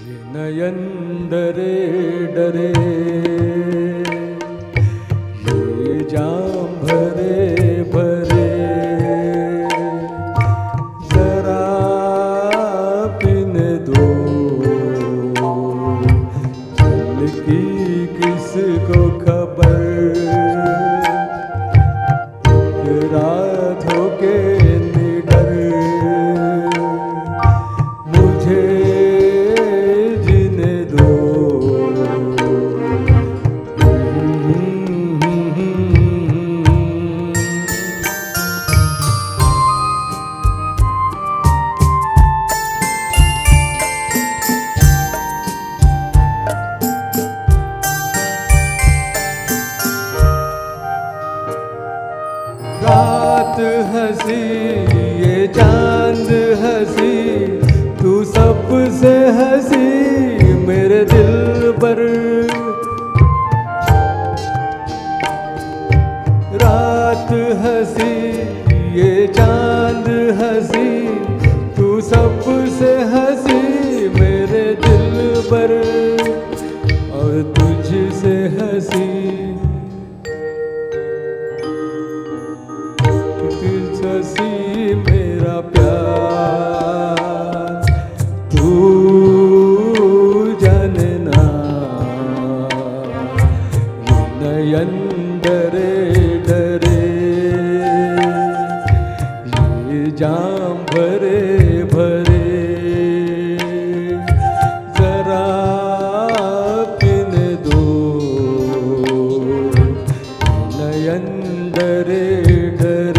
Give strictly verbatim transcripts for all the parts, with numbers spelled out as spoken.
नयन डरे डरे, ये जाम भरे भरे, जरा पीने दो, जल की किसको खबर, रात हो के निडर, मुझे रात हंसी ये चांद हंसी, तू सबसे हंसी मेरे दिल पर। रात हंसी ये चांद हंसी, तू सबसे हंसी मेरे दिल पर, और तुझसे हंसी हंसी मेरा प्यार, तू जानना, ये नयन डरे डरे, ये जाम भरे भरे, जरा पीने दो, नयन डरे डरे।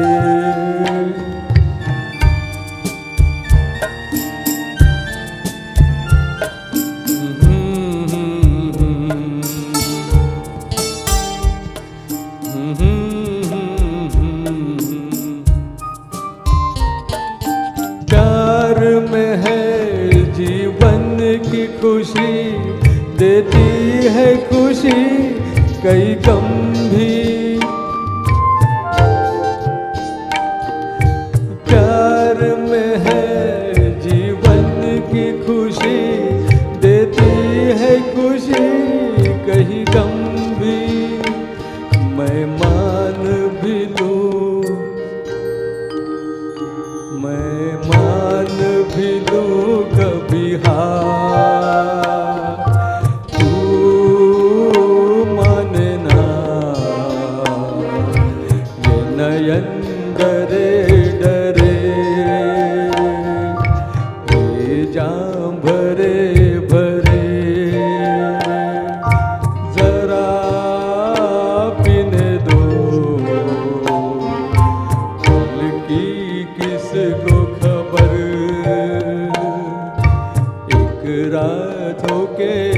प्यार में है जीवन की खुशी, देती है खुशी कई गम भी। प्यार में है जीवन की खुशी, देती है खुशी कहीं गम भी। मैं मान भी लूं, मैं मान भी लूं कभी हार, तू मानना, ये नयन डरे डरे, ये जाम भरे भरे, जरा पीने दो, कल की किसको खबर, एक रात हो के